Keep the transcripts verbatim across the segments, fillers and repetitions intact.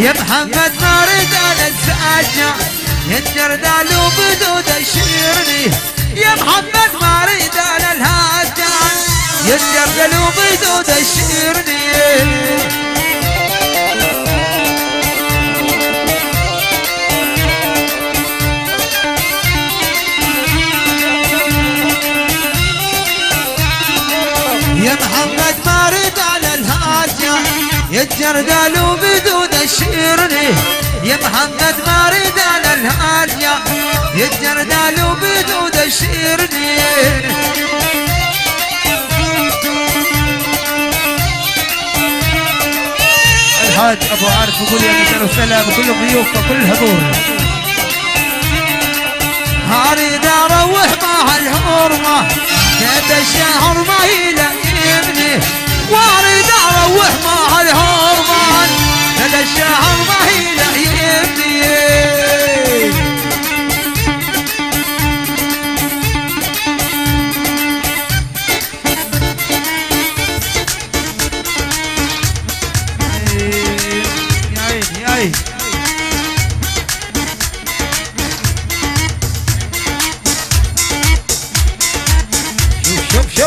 يا محمد ما اريد انا الساجة ينجردال وبدود الشيرني يا محمد ما اريد انا الهاجة ينجردال وبدود الشيرني يا محمد ما اريد على الهاجة يتجردال وبدود الشيرني يا محمد ما اريد على الهاجة يتجردال وبدود الشيرني الحاج ابو عارف يقول يا مثل وسلام كل ضيوف وكل هبور اريد اروح مع الحرمه كاد الشهر ما يلائمني واريد اروح مع الهرمان كاد الشهر ما يلائمني يا عيني يا عيني شوف شوف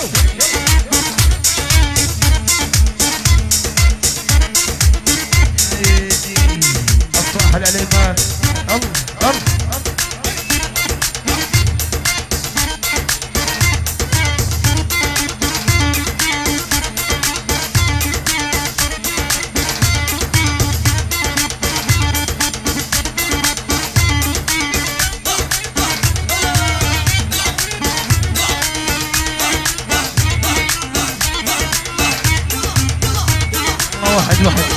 الصاح العليمان الله الله واحد واحد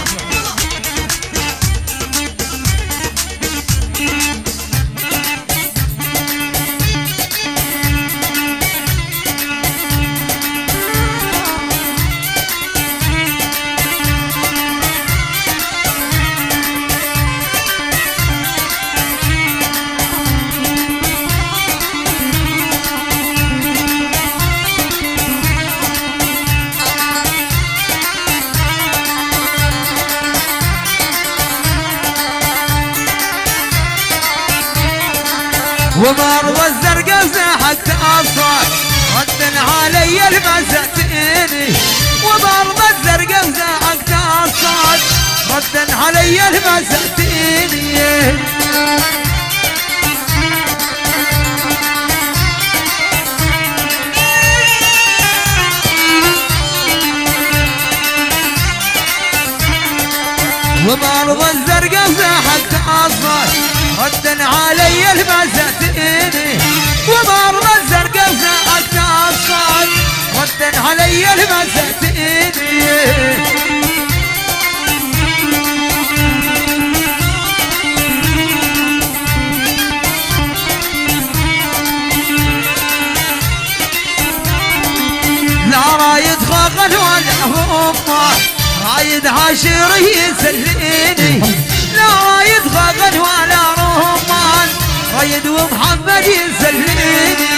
ومروة الزرقاء زاحت أصوات رد علي المساتيني ومروة الزرقاء زاحت أصوات رد علي المساتيني ومروة الزرقاء زاحت أصوات رد علي المساتيني ومروة الزرقاء زاحت أصوات رد علي المساتيني لا رايد خاقل ولا همه رايد عاشري يسليني لا رايد خاقل ولا رهمان رايد ومحمد يسليني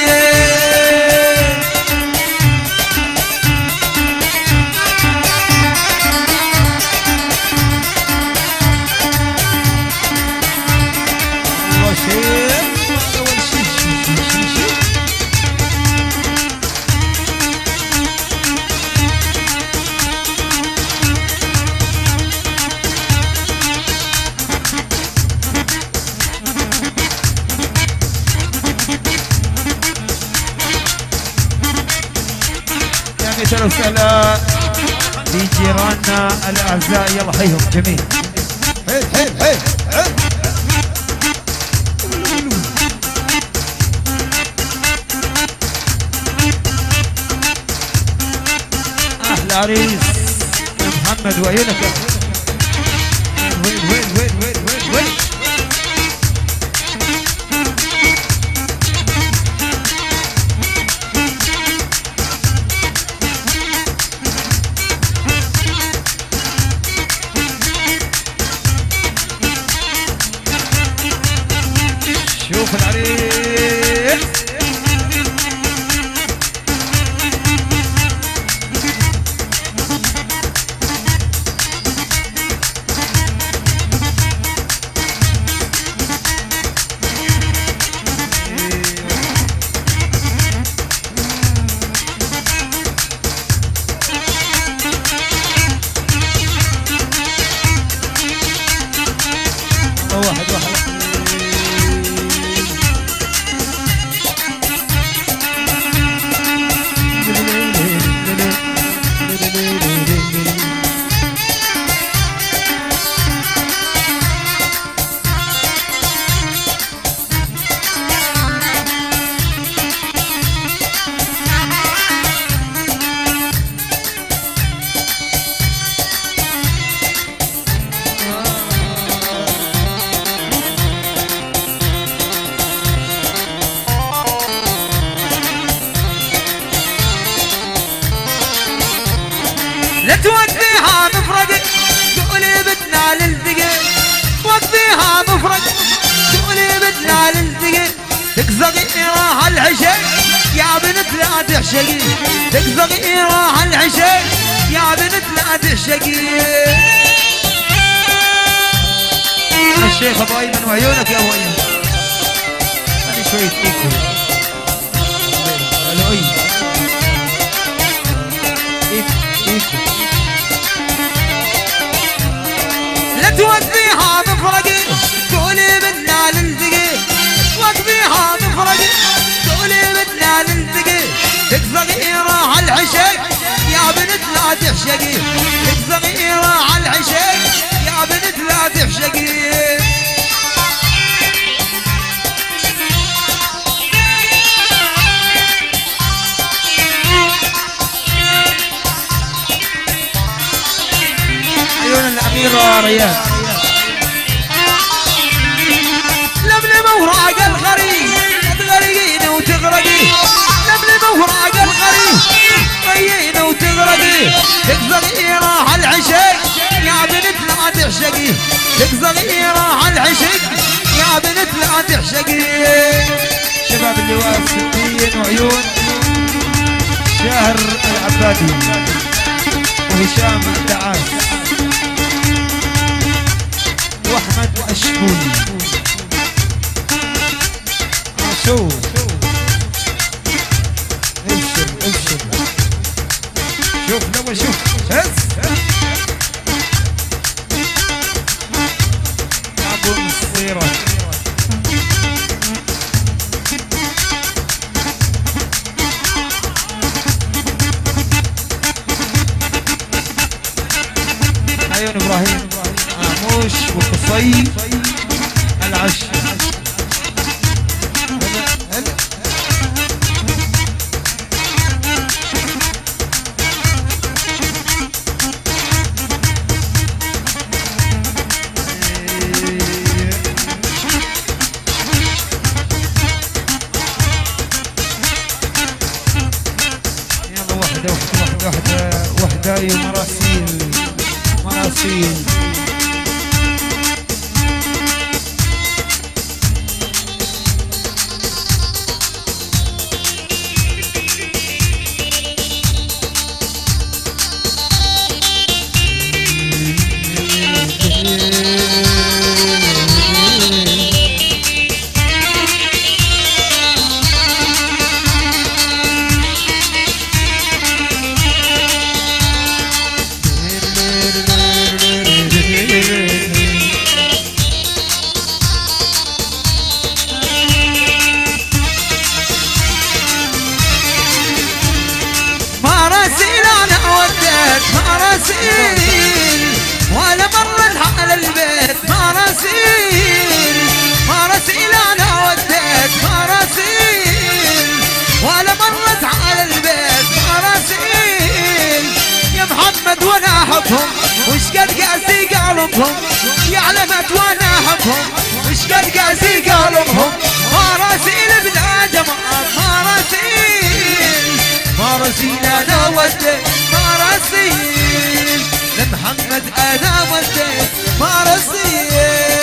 الله شيء اول شيء شيء شيء اهلا وسهلا في جيراننا الاعزاء يلا حيهم جميل حيل حيل حيل حيل احلى عريس محمد وعيونك وين وين وين وين وين وين شوف العريس لا توديها مفرق تقولي بدنا نلتقي، وديها مفرق تقولي بدنا نلتقي، تكزقي راح العشاء يا بنت لا تحشقي، تكزقي راح العشاء يا بنت لا تحشقي. الشيخ ابو ايمن وعيونك يا ابو ايمن، هذه شويه ايكو. الو اي ايكو. لا توديها مفرقي تقولي بدنا نلتقي، وديها مفرقي تقولي بدنا نلتقي، تكزقي راح العشاء يا بنت لا تحشقي، تكزقي راح العشاء يا بنت لا تحشقي. عيون الأميرة ريان لملم اوراق الخريف تغرقين وتغرقي، لملم اوراق الخريف طيين وتغرقي، تكزقي راح العشق يا بنت لا تحشقي، تكزقي راح العشق يا بنت لا تحشقي. شباب اللواء الستين وعيون شاهر العبادي وهشام الدعاس واحمد الشبوني. شوف ابشر ابشر شوف لو شوف هز ابو الصيرة عيون ابراهيم عموش وقصي العش. وحدة وحدة مراسيل مراسيل. مراسيل ولا مرت على البيت مراسيل، مراسيل انا وديت مراسيل ولا مرت على البيت مراسيل. يا محمد وانا احبهم وش قد قاسي قلبهم، يا علمت وانا احبهم وش قد قاسي قلبهم. مراسيل بلا جمال مراسيل، مراسيل انا وديت مراسيل، لمحمد انا وديت مراسيل.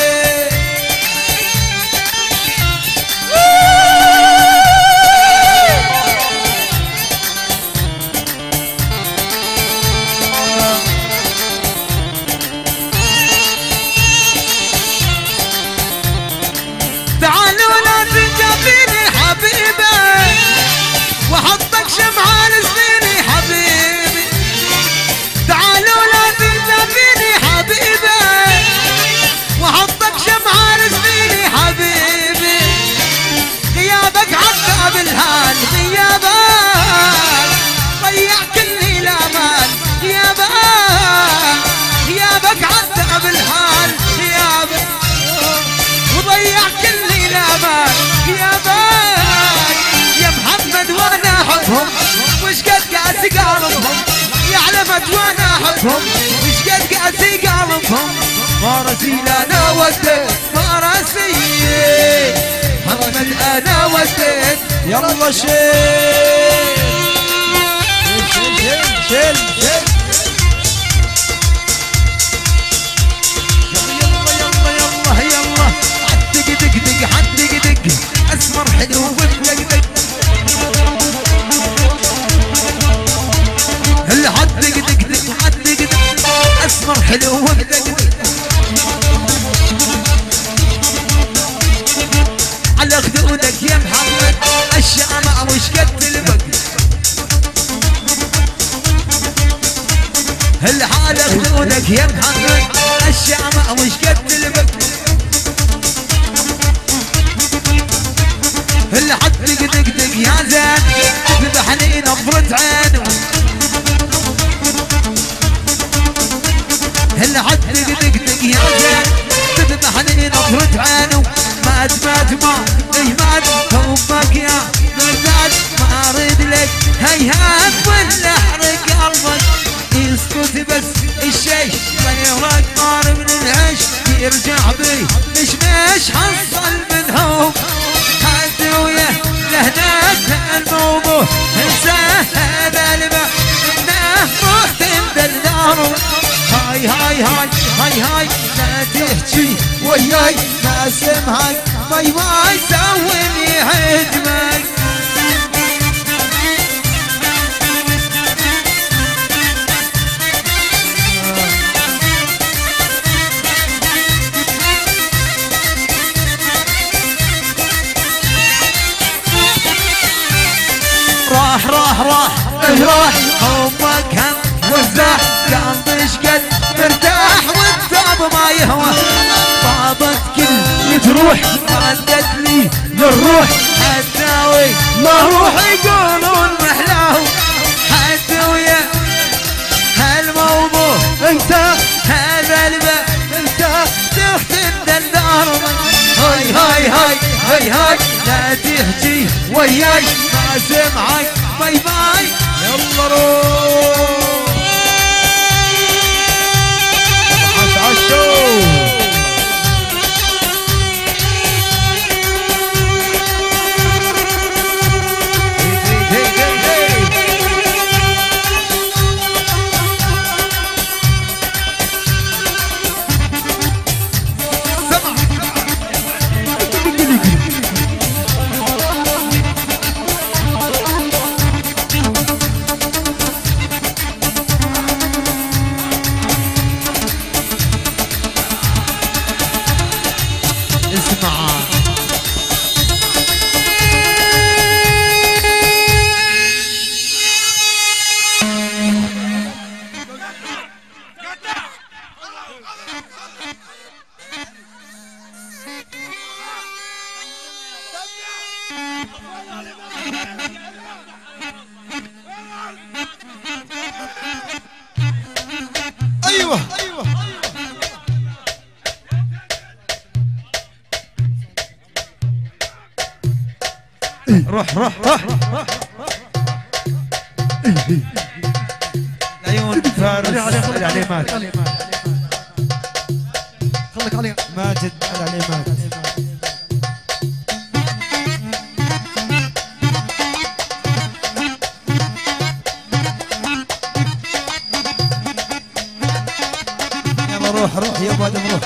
تعالوا لا تنجبيني حبيبه واحطك شمعة لسنيني حبيبي، تعالوا لا تنجبيني حبيبه واحطك شمعة لسنيني حبيبي. غيابك عذاب الهان غيابك ضيع كل الامال، غيابك غيابك عذاب الهان غيابك وضيع كل الامال غيابك. يا محمد وانا احبهم وش قد قاسي قلبهم، يا علمت وانا احبهم وش قد قاسي قلبهم. مراسيل انا وديت مراسيل، محمد انا وديت. يلا شيل شيل شيل شيل شيل حلو ومدقدق على خدودك يا محمد الشامع وش قد البقد الحالة خدودك يا محمد الشامع وش قد البقد الحد دق دق دق يا زين تذبحني نظرة عين الحد دق دق دق يا زين تذبحني نظرة عين مات مات ما اي مات حبك يا مرداد ما اريد لك هيهات ولا احرق قلبك يسكت بس الشي غيرك طار من العش يرجع بي مش مش حصل منهم حد وياه لهناك الموضوع انساه هذا الماء انه مهتم بالنار هاي هاي هاي هاي هاي لا تحكي وياي ما سمعك باي باي سويني حجمك راح راح راح راح حبك هم وزاح قلبي شقد مرتاح والتعب ما يهوى طابت كل تروح ردت لي للروح حتاوي ما روح يقولون محلاه حتى ويا هالموضوع انت هذا الباب انت تختم الدار هاي هاي هاي هاي هاي لا تحكي وياي ما سمعك باي باي يلا روح عش عشو ايوه ايوه روح روح روح العيون فارس العليمات خليك عليه ماجد العليمات يلا روح روح يا ابو ادم روح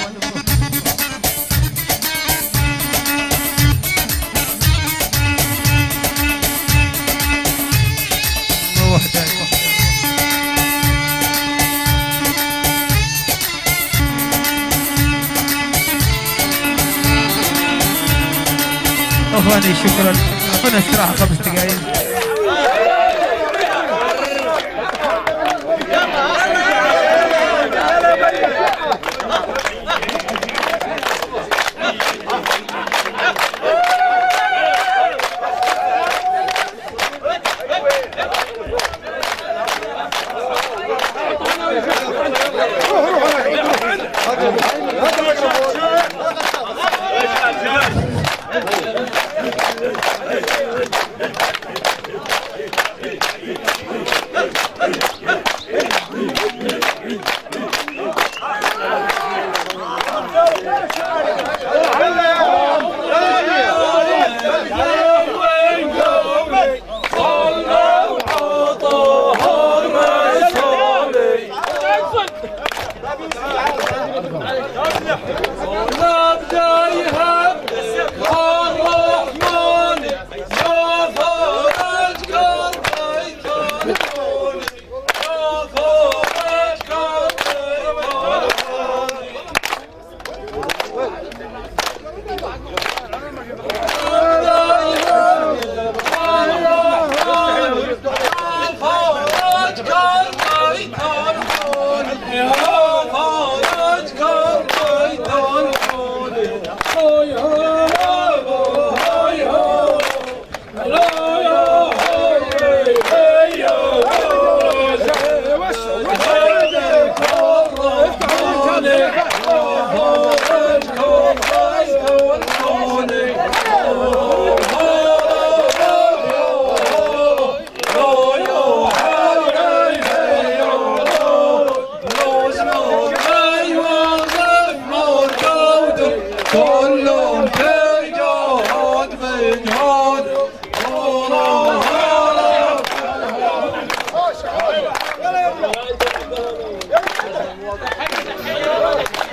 روح دايما اخواني شكرا هنا استراحه خمس دقائق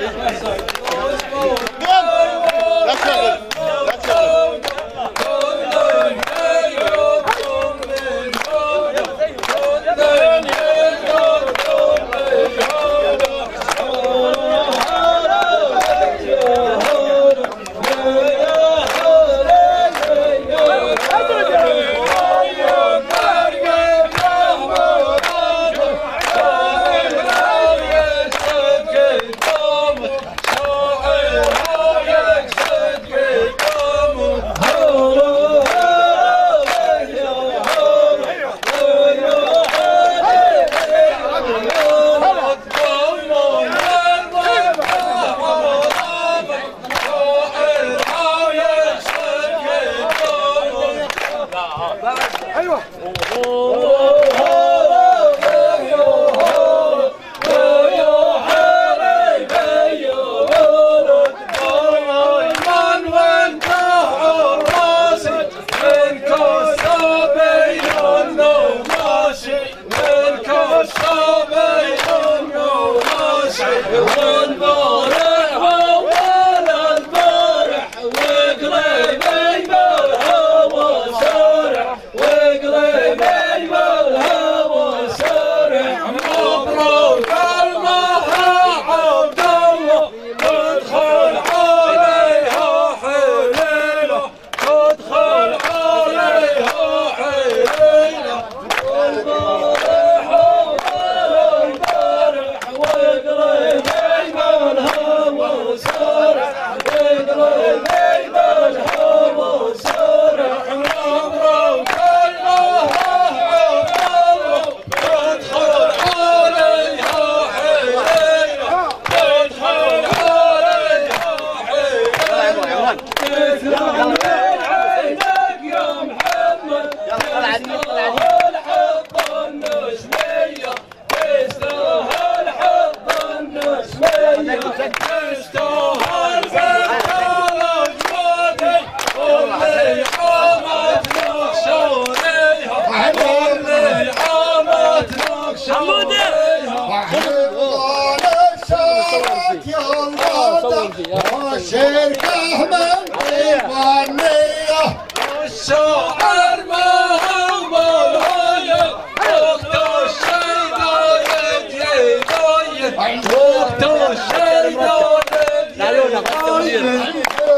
شركة من طيبانية والشاعر مهم الهيا وقت الشيطان يجيبايا وقت الشيطان يجيبايا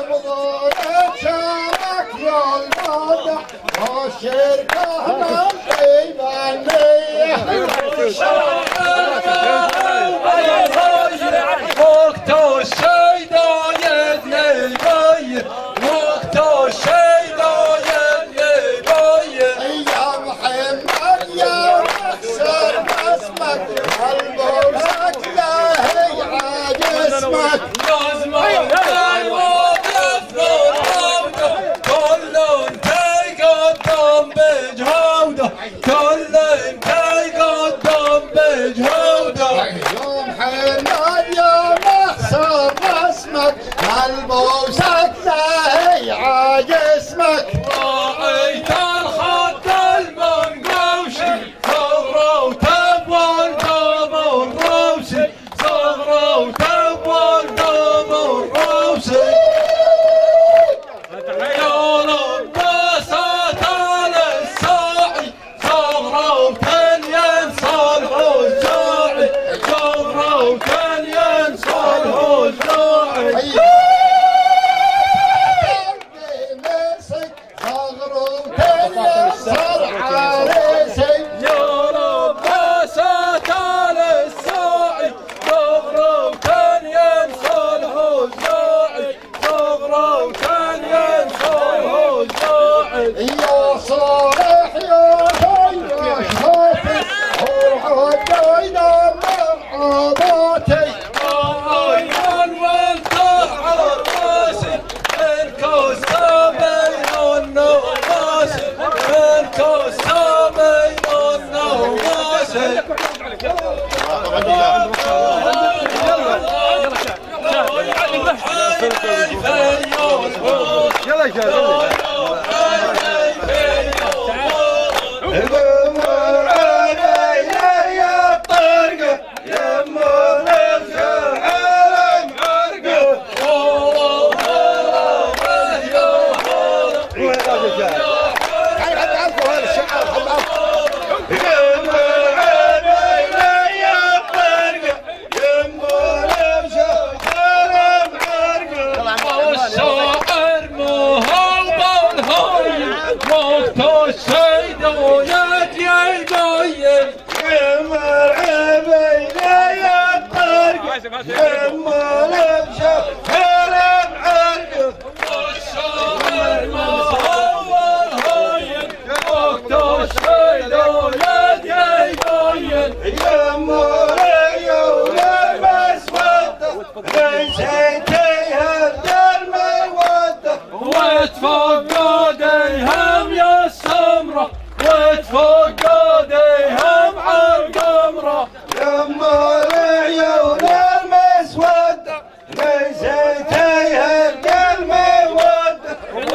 شارك يا المدح والشركة من طيبانية والشاعر مهم الهيا وقت الشيطان يجيبايا وقت الشيطان يجيبايا يا محمد يا مكسر اسمك البوسك لا هي عاد اسمك لازمك الواقف بالعودة كل انتي قدام بجهودة كل انتي قدام بجهودة يا محمد يا مكسر اسمك البوسك لا هي عاد اسمك راعيت الخط المنقوشي صغرى وتبوى القام الروسي صغرى وتبوى القام الروسي يا رب ساتر الساعي صغرى وتنين صالح الزاعي صغرى وتنين صالح الزاعي يما لبشة كلام عرق والشاعر ما هو الهين وقت الشيل ولد يبين يما ليول المسودة نسيتيها المودة وتفقديهم يا السمرة وتفقديهم عالقمرة يما ليول المسودة نسيتيها المودة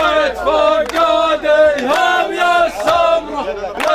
وتفقديهم يا السمرة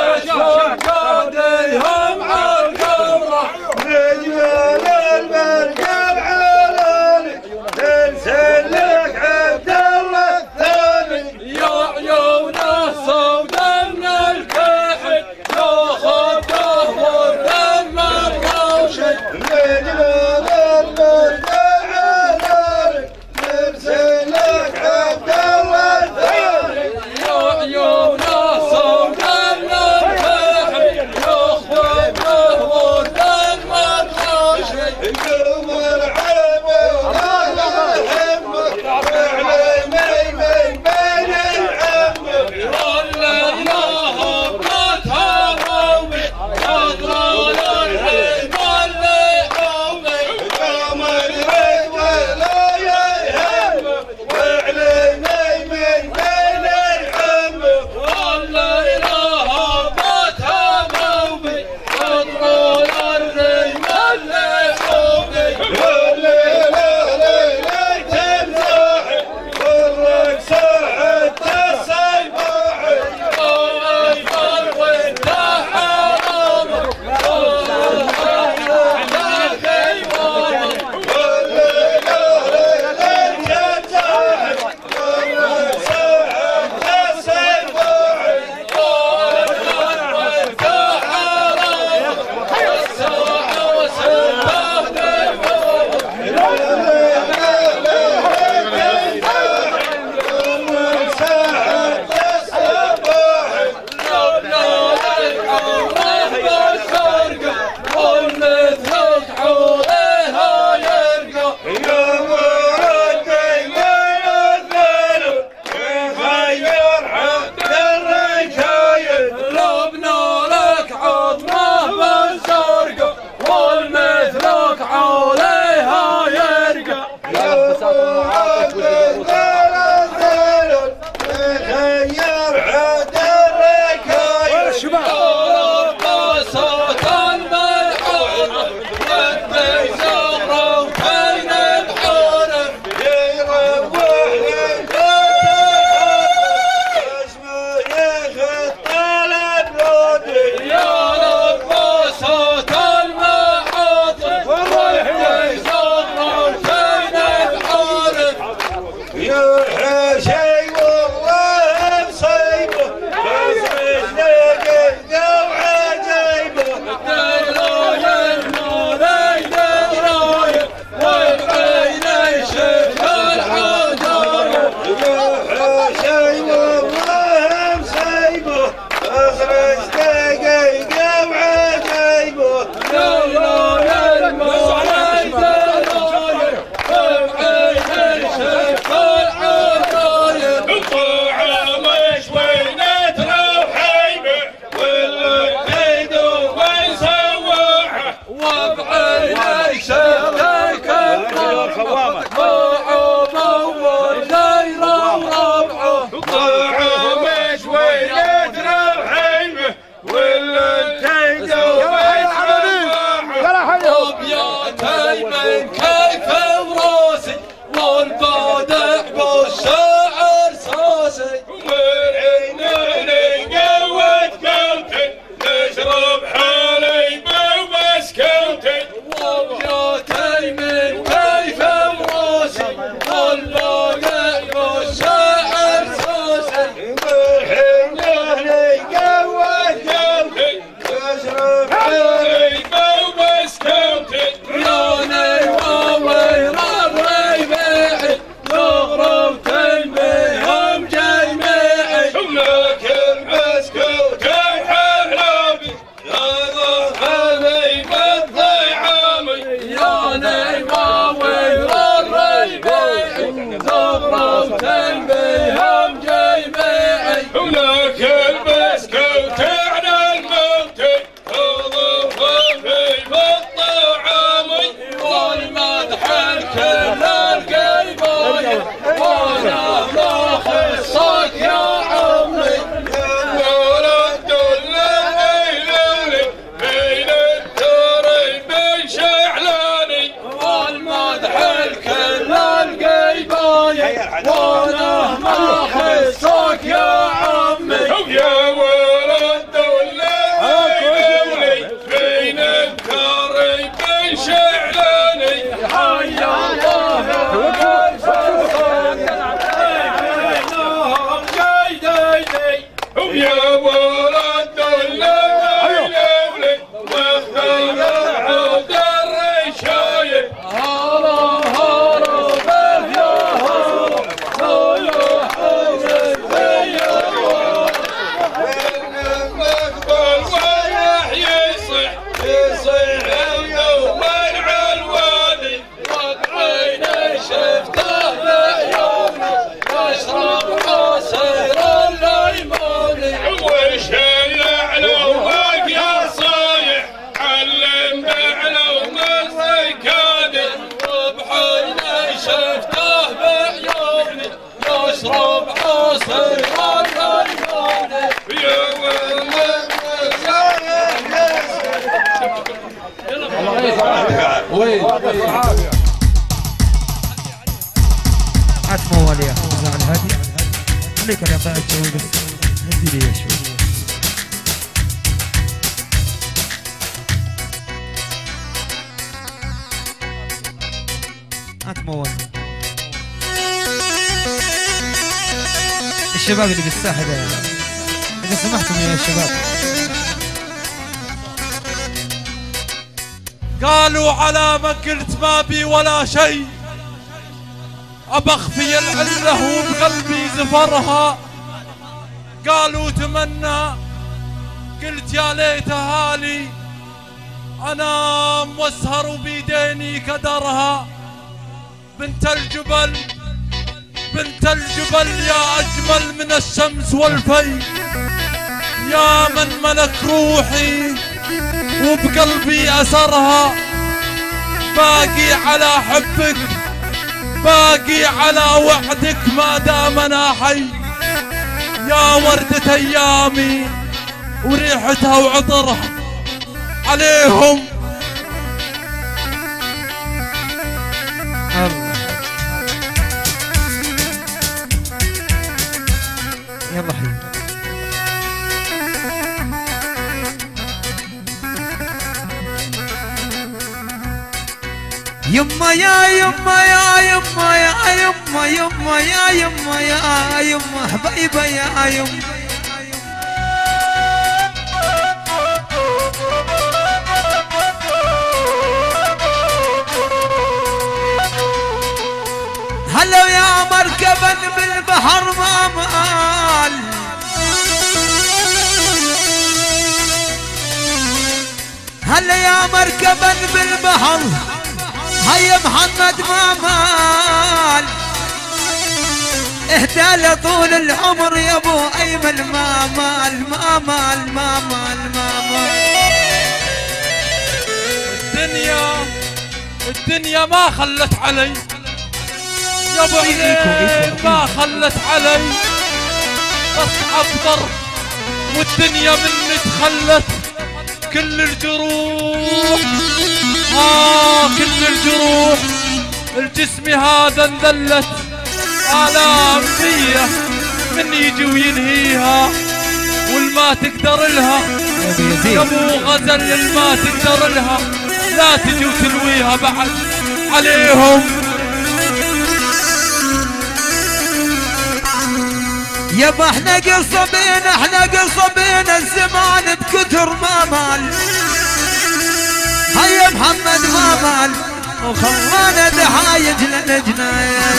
وتفقديهم عالقمرة رجال البرقع علالي تنسلك عبد الله الثاني يا عيون السودا من الكحل ياخذ ظهر دم الروشي رجال البرقع علالي تنسلك عبد الله الثاني يا عيون السودا من الكحل ياخذ ظهر دم الروشي قوم العلم ولا يهمك وعليمي من بين العمك ولا ما هبطتها قومي يضرب الحين اللي قومي قوم الريد ولا يهمك وعليمي من بين العمك ولا إله هبطتها قومي يضرب الريد اللي قومي والليلة ليلة تمزاحي والرقص حتى الصباحي وأكبر وانت حرامك والليلة ليلة تمزاحي والرقص حتى الصباحي وأكبر وانت حرامك والساعة وسبه دموعك والمثلك عليها يرقى غير عد الركاية رقصات الملحونة ودي زهرة وبين بحورة يروح اسمه يخط البلودي يا رقصات المعاطف ودي زهرة وبين بحورة يا حشي والله مصيبه بس مش نقدر وعجيبه دراية المولاي دراية والعين يشوف الحجاية يا حشي والله مصيبه بس مش دقيقة وعجيبه دراية المولاي دراية والعين يشوف الحجاية الطوعة مش وينت روحيبه والليد وين سواحه وبعيني شفتك الربعه وعمر دايره وربعه الطوعة مش وينت روحيبه والليد وين سواحه ابياتي من كيف براسي والبادع بالشعر ساسي والعينين قوت قلبي تشرب حليب ومسكوتي وابياتي من كيف براسي والبادع بالشعر ساسي والعينين قوت قلبي تشرب حليب ومسكوتي يا نيواوي الربيعي زغرة بهم جميعي لك المسكوت الحلابي يا ظهري بالضيعامي يا عتمول يا اخي الهادي خليك انا قاعد تسوي بس هدي لي شوي. عتمول الشباب اللي بالساحه ده اذا سمحتم يا شباب. قالوا على ما قلت ما بي ولا شيء أبخفي العله وبقلبي زفرها. قالوا تمنى قلت يا ليت هالي أنام واسهر وبيديني كدرها. بنت الجبل بنت الجبل يا أجمل من الشمس والفي، يا من ملك روحي وبقلبي أسرها. باقي على حبك باقي على وحدك ما دام أنا حي، يا وردة أيامي وريحتها وعطرها عليهم. الله يلا حي. يما يا يما يا يما يا يما يما يا يما يا يما حبيبه يا يما. هلا يا مركبا بالبحر ما مال، هلا يا مركبا بالبحر هيا محمد ما مال. اهدى لطول العمر يا ابو ايمن ما مال ما مال ما مال ما مال. الدنيا الدنيا ما خلت علي يا ابو عينين ما خلت علي، بس افطر والدنيا مني تخلت. كل الجروح آه كل الجروح الجسم هذا انذلت. آلام فيه من يجي وينهيها والما تقدر لها يا ابو غزل، الما تقدر لها لا تجي وتلويها بعد عليهم. يابا احنا قصبين احنا قصبين الزمان بكتر ما مال. هيا محمد ما مال وخلانا دحايج للجناية.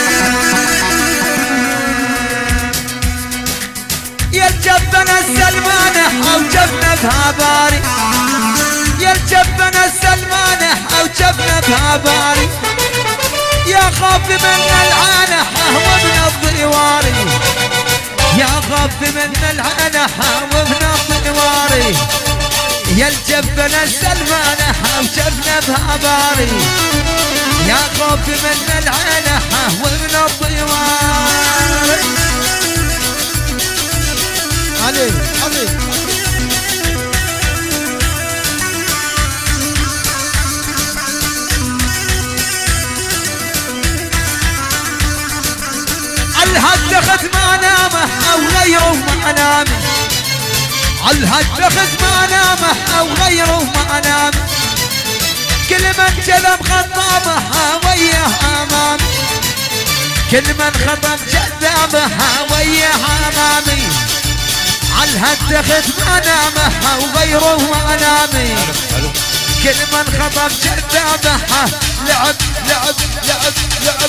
يا الجبنا السلمانح او جبنا بها باري، يا الجبنا السلمانح او جبنا بها باري. يا خاف من العانح ومن الضواري، يا خاف من العنح ومن الضواري. يا الجبنا السلمانح وجبنا بها باري، يا خاف من العنح ومن الضواري. علي علي الهد ما نامه او غيره ما نامه، الهد ما نامه او غيره ما نامه. كل من جذب خطابها وياه امامي، كل من خطب جذابها وياه امامي. الهد ما نامه او غيره ما نامه، كل من خطب جذابها لعب لعب لعب لعب.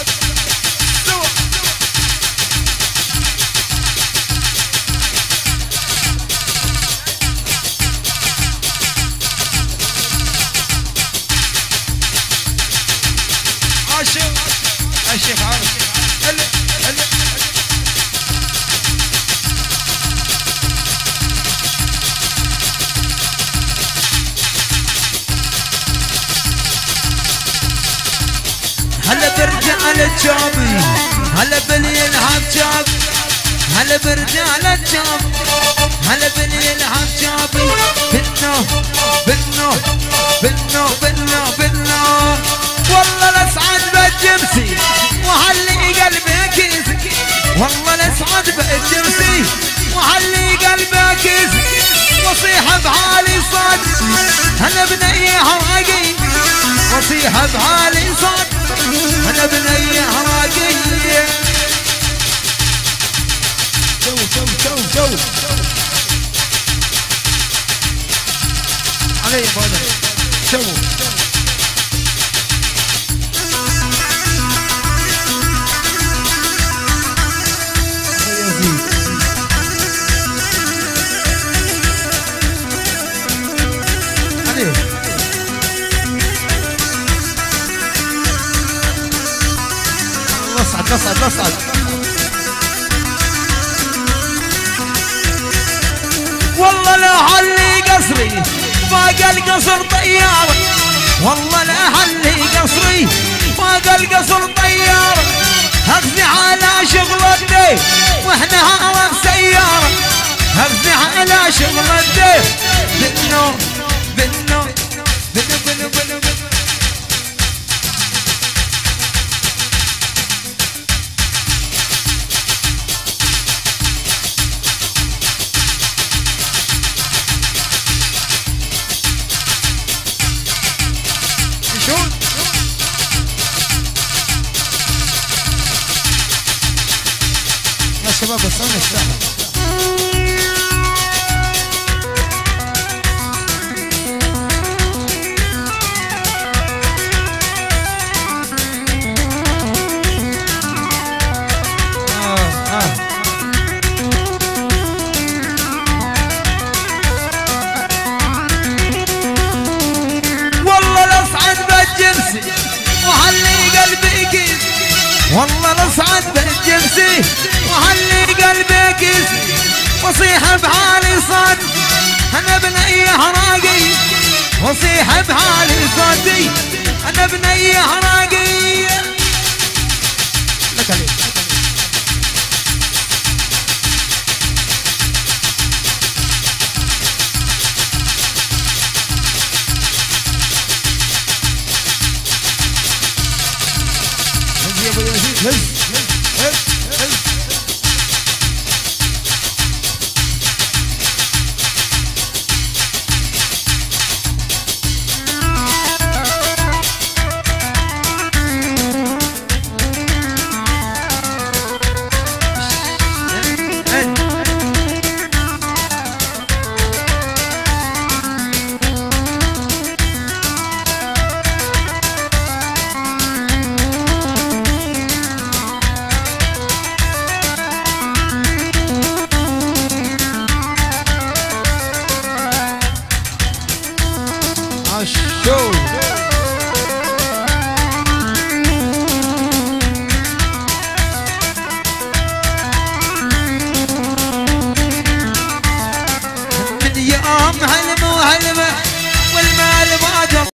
الشيخ عارف هلا هلا هلا برجع للجابي، هلا باليلعب جاب، هلا برجال الجاب هلا باليلعب جابي بالنو بالنو بالنو بالنو بالنو والله لسعد بالجمسي وهلي قلبك يزكي والله لسعد بالجمسي وهلي قلبك يزكي وصيحة بعالي صاد هلا بني هراقي وصيحة بعالي صاد هلا بني هراقي جو جو جو جو علي بابا جو نصعد نصعد نصعد والله لا حلي قصري فاق القصر طيارة والله لا حلي قصري فاق القصر طيارة هفزي على شغل الدير واحنا هوا بسيارة هفزي على شغل الدير بالنو بالنو بالنو بالنو بالنو شباب وصلنا الساحة آه آه. والله لصعد بالجنسي وهلي قلبي كيس والله لصعد بالجنسي وهلي قلبك يسري وصيحة بعالي صاد انا بني هراقي وصيحة بعالي صادي انا بني هراقي لك عليك هز يا ابو يزيد هز هز هز